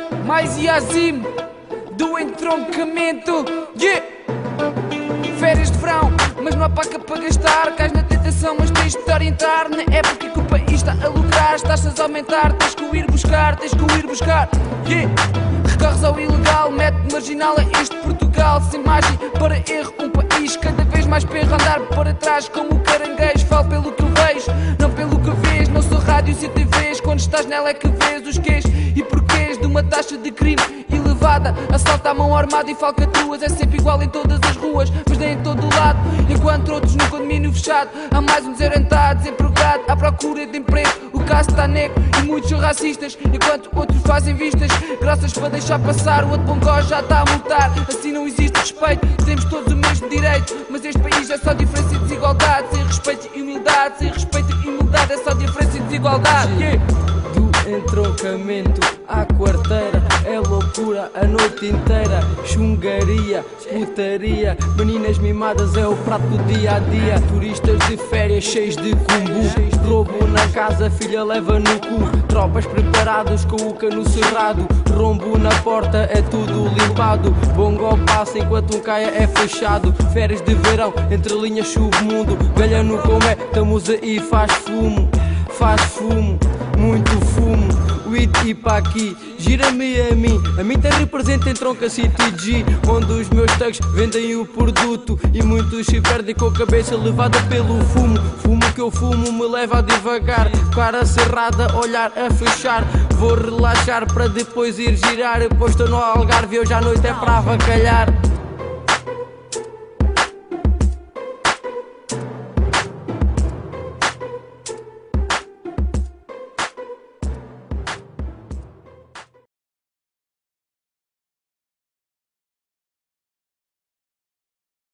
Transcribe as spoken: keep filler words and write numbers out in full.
Mais Yazim do entroncamento, yeah! Férias de verão, mas não há paca para gastar. Cais na tentação, mas tens de te orientar. Na época que o país está a lucrar, as taxas a aumentar, tens que o ir buscar, tens que o ir buscar, yeah! Recorres ao ilegal, método marginal a este Portugal. Sem margem para erro, um país cada vez mais perro. Andar para trás como o caranguejo. Falo pelo que vejo, não pelo que vês. Não sou rádios e T Vs, quando estás nela é que vês os quês e porquês de uma taxa de crime elevada. Assalto à mão armada e falcatruas, é sempre igual em todas as ruas, mas nem em todo o lado. Enquanto outros no condomínio fechado, há mais um desorientado, desempregado, à procura de emprego. O caso está negro e muitos são racistas, enquanto outros fazem vistas grossas para deixar passar. O outro bongó já está a multar, assim não existe respeito. Temos todos o mesmo direito, mas este país é só diferença e desigualdade. Sem respeito e humildade, sem respeito e humildade é só diferença e desigualdade, yeah. Do entroncamento à quarteira, é loucura a noite inteira. Chungaria, putaria, meninas mimadas é o prato do dia a dia. Turistas de férias cheios de cumbu, roubo na casa, filha leva no cu. Tropas preparados com o cano cerrado, rombo na porta, é tudo limpado. Bongo passa enquanto um caia é fechado. Férias de verão, entre linhas submundo. Velha no comé, tamusa e faz fumo. Faz fumo, muito fumo. Weed e pa aqui, gira-me a mim. A mim te representa em Tronca City G, onde os meus thugs vendem o produto e muitos se perdem com a cabeça levada pelo fumo. Fumo que eu fumo me leva a devagar, cara cerrada, olhar a fechar. Vou relaxar para depois ir girar, pois estou no Algarve e hoje à noite é para avacalhar.